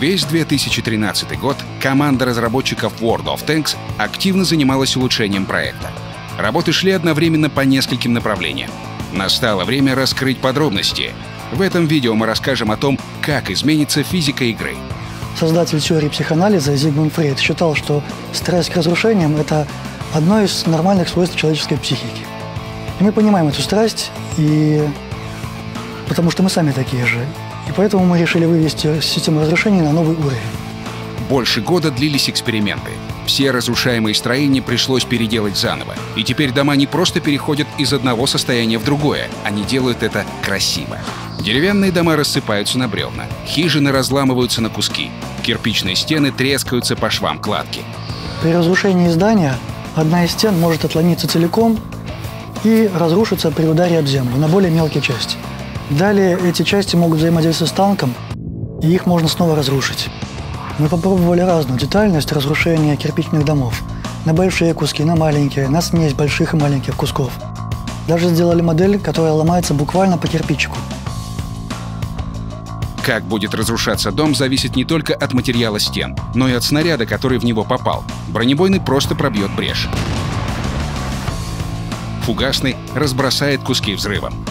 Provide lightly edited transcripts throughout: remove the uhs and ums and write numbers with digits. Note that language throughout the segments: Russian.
Весь 2013 год команда разработчиков World of Tanks активно занималась улучшением проекта. Работы шли одновременно по нескольким направлениям. Настало время раскрыть подробности. В этом видео мы расскажем о том, как изменится физика игры. Создатель теории психоанализа Зигмунд Фрейд считал, что стресс к разрушениям – это одно из нормальных свойств человеческой психики. И мы понимаем эту страсть, потому что мы сами такие же. И поэтому мы решили вывести систему разрушений на новый уровень. Больше года длились эксперименты. Все разрушаемые строения пришлось переделать заново. И теперь дома не просто переходят из одного состояния в другое, они делают это красиво. Деревянные дома рассыпаются на бревна, хижины разламываются на куски, кирпичные стены трескаются по швам кладки. При разрушении здания одна из стен может отломиться целиком и разрушиться при ударе об землю на более мелкие части. Далее эти части могут взаимодействовать с танком, и их можно снова разрушить. Мы попробовали разную детальность разрушения кирпичных домов. На большие куски, на маленькие, на смесь больших и маленьких кусков. Даже сделали модель, которая ломается буквально по кирпичику. Как будет разрушаться дом, зависит не только от материала стен, но и от снаряда, который в него попал. Бронебойный просто пробьет брешь. Фугасный разбросает куски взрывом.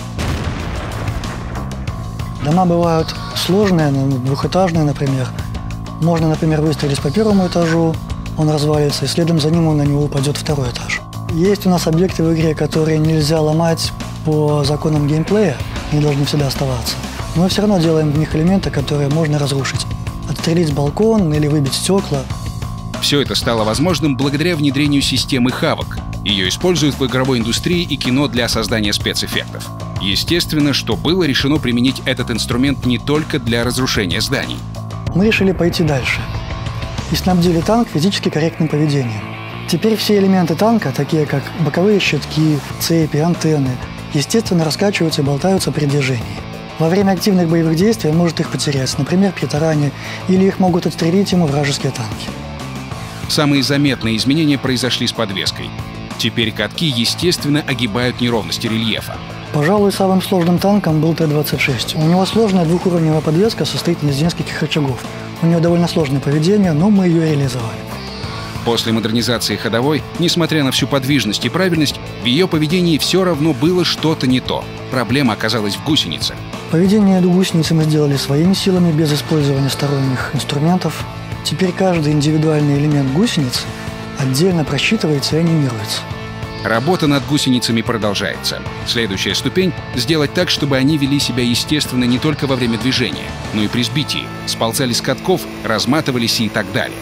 Дома бывают сложные, двухэтажные, например. Можно, например, выстрелить по первому этажу, он развалится, и следом за ним на него упадет второй этаж. Есть у нас объекты в игре, которые нельзя ломать по законам геймплея, они должны всегда оставаться. Но мы все равно делаем в них элементы, которые можно разрушить. Отстрелить балкон или выбить стекла. Все это стало возможным благодаря внедрению системы Havok. Ее используют в игровой индустрии и кино для создания спецэффектов. Естественно, что было решено применить этот инструмент не только для разрушения зданий. Мы решили пойти дальше и снабдили танк физически корректным поведением. Теперь все элементы танка, такие как боковые щитки, цепи, антенны, естественно раскачиваются и болтаются при движении. Во время активных боевых действий он может их потерять, например, при таране, или их могут отстрелить ему вражеские танки. Самые заметные изменения произошли с подвеской. Теперь катки, естественно, огибают неровности рельефа. Пожалуй, самым сложным танком был Т-26. У него сложная двухуровневая подвеска состоит из нескольких рычагов. У нее довольно сложное поведение, но мы ее реализовали. После модернизации ходовой, несмотря на всю подвижность и правильность, в ее поведении все равно было что-то не то. Проблема оказалась в гусенице. Поведение гусеницы мы сделали своими силами, без использования сторонних инструментов. Теперь каждый индивидуальный элемент гусеницы отдельно просчитывается и анимируется. Работа над гусеницами продолжается. Следующая ступень — сделать так, чтобы они вели себя естественно не только во время движения, но и при сбитии, сползали с катков, разматывались и так далее.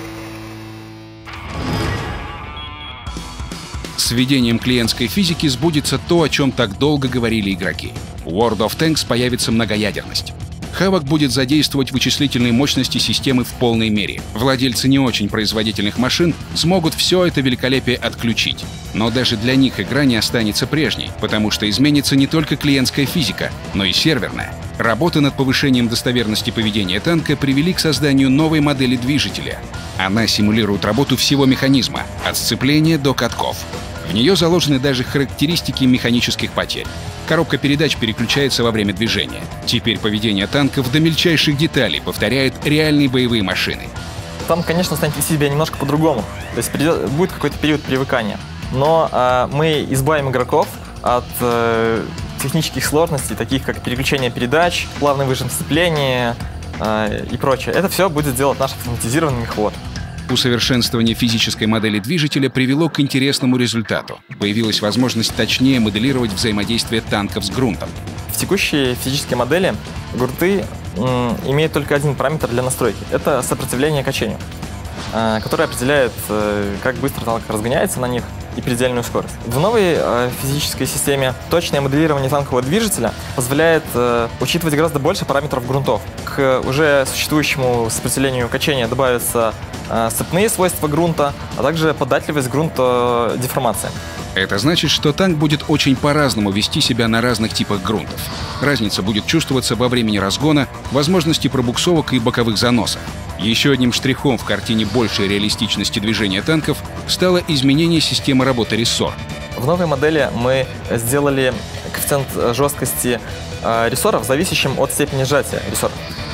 С введением клиентской физики сбудется то, о чем так долго говорили игроки. В World of Tanks появится многоядерность. Havok будет задействовать вычислительные мощности системы в полной мере. Владельцы не очень производительных машин смогут все это великолепие отключить. Но даже для них игра не останется прежней, потому что изменится не только клиентская физика, но и серверная. Работы над повышением достоверности поведения танка привели к созданию новой модели движителя. Она симулирует работу всего механизма, от сцепления до катков. В нее заложены даже характеристики механических потерь. Коробка передач переключается во время движения. Теперь поведение танков до мельчайших деталей повторяет реальные боевые машины. Танк, конечно, станет вести себя немножко по-другому. То есть будет какой-то период привыкания. Но мы избавим игроков от технических сложностей, таких как переключение передач, плавный выжим сцепления и прочее. Это все будет делать наш автоматизированный мехвод. Усовершенствование физической модели движителя привело к интересному результату. Появилась возможность точнее моделировать взаимодействие танков с грунтом. В текущей физической модели грунты имеют только один параметр для настройки. Это сопротивление качению, которое определяет, как быстро танк разгоняется на них и предельную скорость. В новой физической системе точное моделирование танкового движителя позволяет учитывать гораздо больше параметров грунтов. К уже существующему сопротивлению качения добавятся сцепные свойства грунта, а также податливость грунта деформации. Это значит, что танк будет очень по-разному вести себя на разных типах грунтов. Разница будет чувствоваться во времени разгона, возможности пробуксовок и боковых заносов. Еще одним штрихом в картине большей реалистичности движения танков стало изменение системы работы рессор. В новой модели мы сделали коэффициент жесткости рессоров, зависящим от степени сжатия рессора.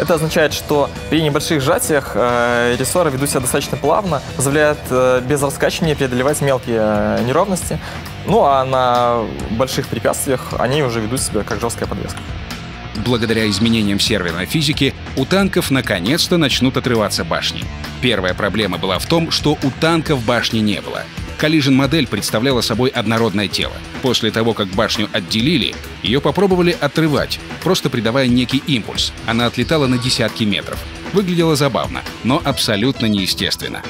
Это означает, что при небольших сжатиях рессоры ведут себя достаточно плавно, позволяют без раскачивания преодолевать мелкие неровности. Ну а на больших препятствиях они уже ведут себя как жесткая подвеска. Благодаря изменениям серверной физики у танков наконец-то начнут отрываться башни. Первая проблема была в том, что у танков башни не было. Collision-модель представляла собой однородное тело. После того, как башню отделили, ее попробовали отрывать, просто придавая некий импульс. Она отлетала на десятки метров. Выглядело забавно, но абсолютно неестественно.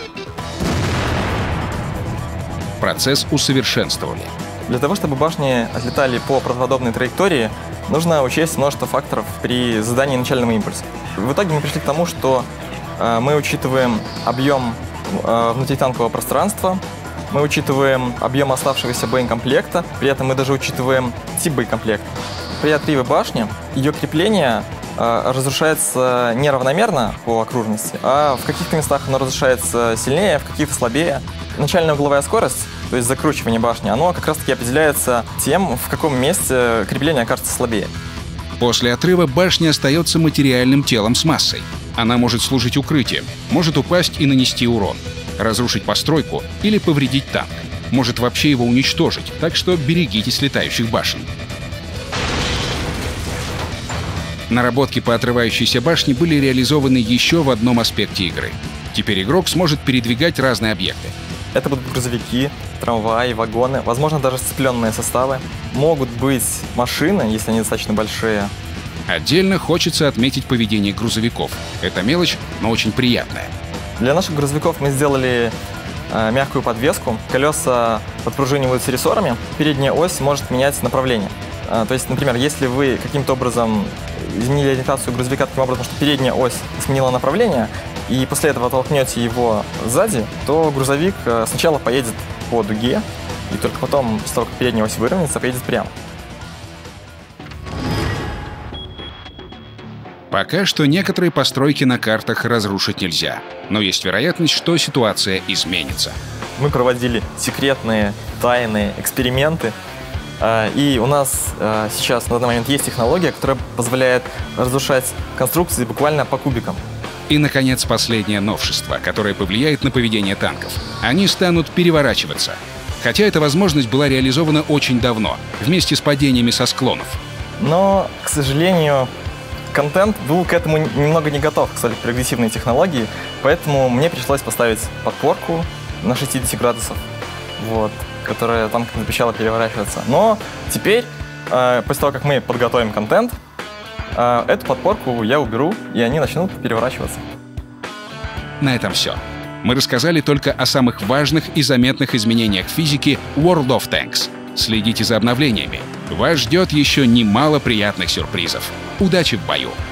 Процесс усовершенствовали. Для того, чтобы башни отлетали по правдоподобной траектории, нужно учесть множество факторов при задании начального импульса. В итоге мы пришли к тому, что мы учитываем объем внутританкового пространства, мы учитываем объем оставшегося боекомплекта, при этом мы даже учитываем тип боекомплекта. При отрыве башни ее крепление разрушается неравномерно по окружности, а в каких-то местах оно разрушается сильнее, в каких-то слабее. Начальная угловая скорость, то есть закручивание башни, оно как раз-таки определяется тем, в каком месте крепление окажется слабее. После отрыва башня остается материальным телом с массой. Она может служить укрытием, может упасть и нанести урон, разрушить постройку или повредить танк, может вообще его уничтожить, так что берегитесь летающих башен. Наработки по отрывающейся башне были реализованы еще в одном аспекте игры. Теперь игрок сможет передвигать разные объекты. Это будут грузовики, трамваи, вагоны, возможно, даже сцепленные составы. Могут быть машины, если они достаточно большие. Отдельно хочется отметить поведение грузовиков. Это мелочь, но очень приятная. Для наших грузовиков мы сделали мягкую подвеску. Колеса подпружиниваются рессорами. Передняя ось может менять направление. То есть, например, если вы каким-то образом изменили ориентацию грузовика таким образом, что передняя ось сменила направление, и после этого толкнете его сзади, то грузовик сначала поедет по дуге, и только потом, после того, как передняя ось выровняется, поедет прямо. Пока что некоторые постройки на картах разрушить нельзя, но есть вероятность, что ситуация изменится. Мы проводили секретные, тайные эксперименты, и у нас сейчас на данный момент есть технология, которая позволяет разрушать конструкции буквально по кубикам. И, наконец, последнее новшество, которое повлияет на поведение танков. Они станут переворачиваться. Хотя эта возможность была реализована очень давно, вместе с падениями со склонов. Но, к сожалению, контент был к этому немного не готов, к столь прогрессивной технологии, поэтому мне пришлось поставить подпорку на 60 градусов, которая танк запрещала переворачиваться. Но теперь, после того, как мы подготовим контент, эту подпорку я уберу, и они начнут переворачиваться. На этом все. Мы рассказали только о самых важных и заметных изменениях физики World of Tanks. Следите за обновлениями. Вас ждет еще немало приятных сюрпризов. Удачи в бою!